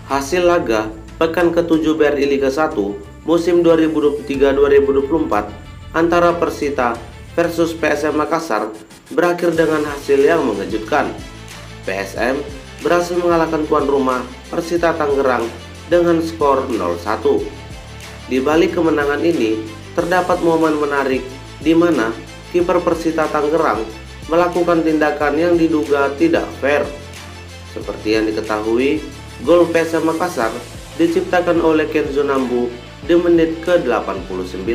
Hasil laga pekan ke-7 BRI Liga 1 musim 2023-2024 antara Persita versus PSM Makassar berakhir dengan hasil yang mengejutkan. PSM berhasil mengalahkan tuan rumah Persita Tangerang dengan skor 0-1. Di balik kemenangan ini terdapat momen menarik di mana kiper Persita Tangerang melakukan tindakan yang diduga tidak fair. Seperti yang diketahui, gol PSM Makassar diciptakan oleh Kenzo Nambu di menit ke-89.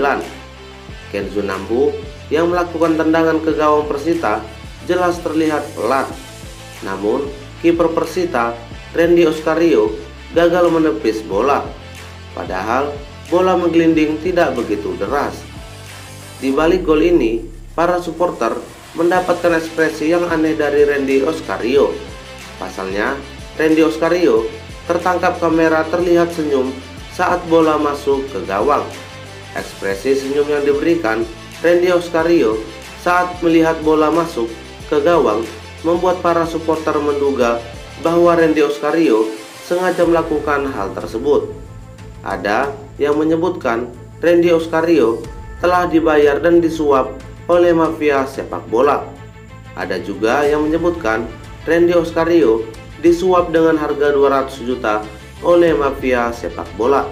Kenzo Nambu yang melakukan tendangan ke gawang Persita jelas terlihat pelan. Namun, kiper Persita, Randy Oscario, gagal menepis bola. Padahal, bola menggelinding tidak begitu deras. Di balik gol ini, para supporter mendapatkan ekspresi yang aneh dari Randy Oscario. Pasalnya, Randy Oscario tertangkap kamera terlihat senyum saat bola masuk ke gawang. Ekspresi senyum yang diberikan Randy Oscario saat melihat bola masuk ke gawang membuat para supporter menduga bahwa Randy Oscario sengaja melakukan hal tersebut. Ada yang menyebutkan Randy Oscario telah dibayar dan disuap oleh mafia sepak bola. Ada juga yang menyebutkan Randy Oscario disuap dengan harga 200 juta oleh mafia sepak bola.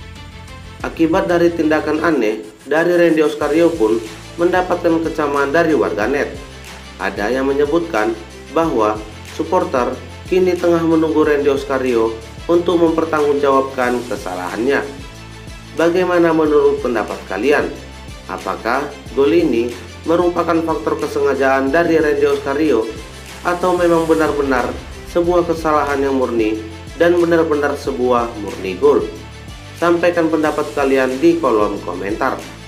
Akibat dari tindakan aneh dari Randy Oscario pun mendapatkan kecaman dari warganet. Ada yang menyebutkan bahwa supporter kini tengah menunggu Randy Oscario untuk mempertanggungjawabkan kesalahannya. Bagaimana menurut pendapat kalian? Apakah gol ini merupakan faktor kesengajaan dari Randy Oscario atau memang benar-benar sebuah kesalahan yang murni dan benar-benar sebuah murni gol? Sampaikan pendapat kalian di kolom komentar.